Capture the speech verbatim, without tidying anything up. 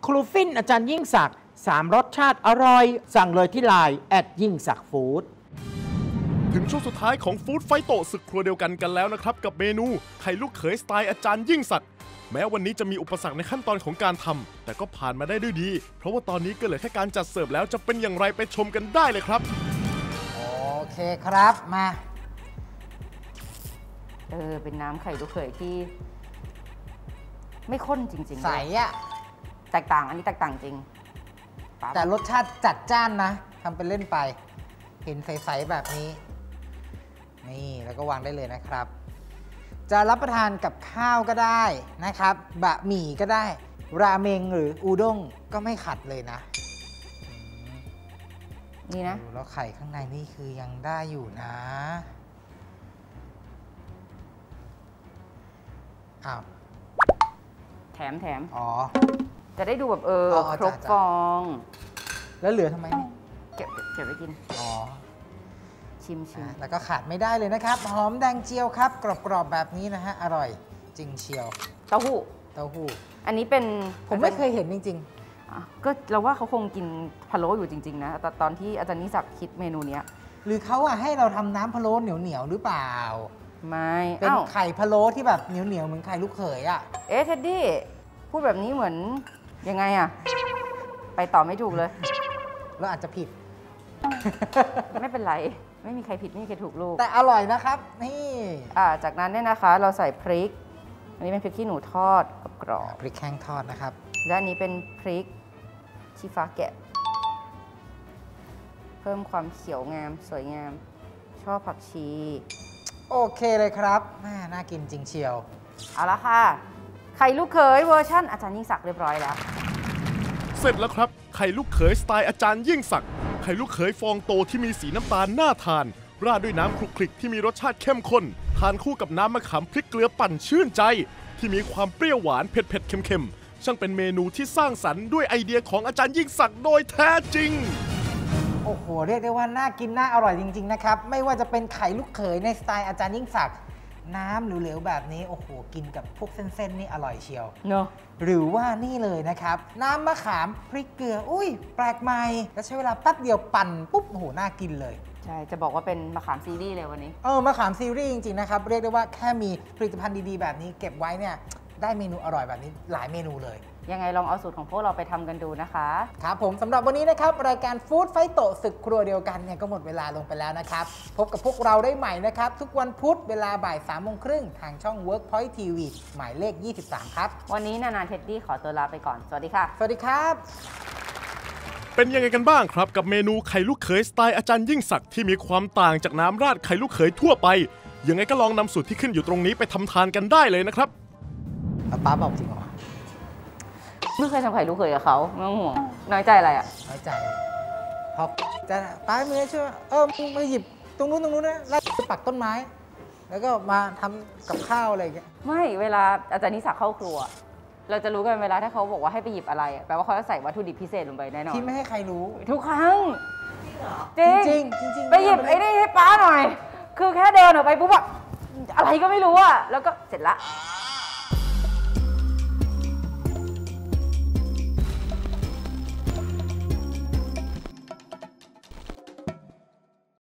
ครูฟินอาจารย์ยิ่งศักดิ์สามรสชาติอร่อยสั่งเลยที่ไลน์แอดยิ่งศักดิ์ฟู้ดถึงช่วงสุดท้ายของฟู้ดไฟโตศึกครัวเดียวกันกันแล้วนะครับกับเมนูไข่ลูกเขยสไตล์อาจารย์ยิ่งศักดิ์แม้วันนี้จะมีอุปสรรคในขั้นตอนของการทำแต่ก็ผ่านมาได้ด้วยดีเพราะว่าตอนนี้ก็เหลือแค่การจัดเสิร์ฟแล้วจะเป็นอย่างไรไปชมกันได้เลยครับโอเคครับมาเออเป็นน้ำไข่ลูกเขยที่ไม่ข้นจริงๆใสอะแตกต่างอันนี้แตกต่างจริงแต่รสชาติจัดจ้านนะทำเป็นเล่นไปเห็นใสๆแบบนี้นี่แล้วก็วางได้เลยนะครับจะรับประทานกับข้าวก็ได้นะครับบะหมี่ก็ได้ราเมงหรืออูด้งก็ไม่ขัดเลยนะนี่นะแล้วไข่ข้างในนี่คือยังได้อยู่นะอ้าวแถมแถมอ๋อจะได้ดูแบบเออครบฟองแล้วเหลือทำไมเนี่ยเก็บเก็บไว้กินอ๋อชิมชิมแล้วก็ขาดไม่ได้เลยนะครับหอมแดงเจียวครับกรอบๆแบบนี้นะฮะอร่อยจริงเชียวเต้าหู้เต้าหู้อันนี้เป็นผมไม่เคยเห็นจริงๆก็เราว่าเขาคงกินพะโล้อยู่จริงๆนะแต่ตอนที่อาจารย์นิสักคิดเมนูนี้หรือเขาอะให้เราทำน้ำพะโล้เหนียวๆหรือเปล่าไม่เป็นไข่พะโล้ที่แบบเหนียวๆเหมือนไข่ลูกเขยอะเอ๊ะเท็ดดี้พูดแบบนี้เหมือนยังไงอะไปต่อไม่ถูกเลยเราอาจจะผิดไม่เป็นไรไม่มีใครผิดไม่มีใครถูกลูกแต่อร่อยนะครับนี่อ่าจากนั้นเนี่ยนะคะเราใส่พริกอันนี้เป็นพริกขี้หนูทอดกรอบพริกแห้งทอดนะครับและอันนี้เป็นพริกชี้ฟ้าแกะเพิ่มความเขียวงามสวยงามชอบผักชีโอเคเลยครับน่ากินจริงเชียวเอาละค่ะไข่ลูกเขยเวอร์ชั่นอาจารย์ยิ่งศักดิ์เรียบร้อยแล้วเสร็จแล้วครับไข่ลูกเขยสไตล์อาจารย์ยิ่งศักดิ์ไข่ลูกเขยฟองโตที่มีสีน้ำตาลน่าทานราดด้วยน้ำคลุกคลิกที่มีรสชาติเข้มข้นทานคู่กับน้ำมะขามพริกเกลือปั่นชื่นใจที่มีความเปรี้ยวหวานเผ็ดเผ็ดเค็มเค็มช่างเป็นเมนูที่สร้างสรรค์ด้วยไอเดียของอาจารย์ยิ่งศักดิ์โดยแท้จริงโอ้โหเรียกได้ว่าน่ากินน่าอร่อยจริงๆนะครับไม่ว่าจะเป็นไข่ลูกเขยในสไตล์อาจารย์ยิ่งศักดิ์น้ำเหลวๆแบบนี้โอ้โหกินกับพวกเส้นๆนี่อร่อยเชียวเนอะหรือว่านี่เลยนะครับน้ำมะขามพริกเกลืออุ้ยแปลกใหม่แล้วใช้เวลาแป๊บเดียวปั่นปุ๊บโอ้โหน่ากินเลยใช่จะบอกว่าเป็นมะขามซีรีส์เลยวันนี้เออมะขามซีรีส์จริงๆนะครับเรียกได้ว่าแค่มีผลิตภัณฑ์ดีๆแบบนี้เก็บไว้เนี่ยได้เมนูอร่อยแบบนี้หลายเมนูเลยยังไงลองเอาสูตรของพวกเราไปทำกันดูนะคะครับผมสำหรับวันนี้นะครับรายการฟู้ดไฟโตศึกครัวเดียวกันเนี่ยก็หมดเวลาลงไปแล้วนะครับพบกับพวกเราได้ใหม่นะครับทุกวันพุธเวลาบ่ายสามโมงครึ่งทางช่อง Workpoint ที วี หมายเลขยี่สิบสามครับวันนี้นานาเท็ดดี้ขอตัวลาไปก่อนสวัสดีค่ะสวัสดีครับเป็นยังไงกันบ้างครับกับเมนูไข่ลูกเขยสไตล์อาจารย์ยิ่งศักดิ์ที่มีความต่างจากน้ำราดไข่ลูกเขยทั่วไปยังไงก็ลองนำสูตรที่ขึ้นอยู่ตรงนี้ไปทำทานกันได้เลยนะครับป้าบอกจริงเหรอไม่เคยทำไข่ลูกเขยกับเขาไม่ต้องห่วงน้อยใจอะไรอ่ะน้อยใจพอจะป้าเมื่อช่วยเออมาหยิบตรงนู้นตรงนู้นนะแล้วปักต้นไม้แล้วก็มาทำกับข้าวอะไรอย่างเงี้ยไม่เวลาอาจารย์นิสักเข้าครัวเราจะรู้กันเวลาถ้าเขาบอกว่าให้ไปหยิบอะไรแปลว่าเขาจะใส่วัตถุดิบพิเศษลงไปแน่นอนที่ไม่ให้ใครรู้ทุกครั้งจริงจริงจริงไปหยิบไอ้นี่ให้ป้าหน่อยคือแค่เดินออกไปปุ๊บอะอะไรก็ไม่รู้อะแล้วก็เสร็จละ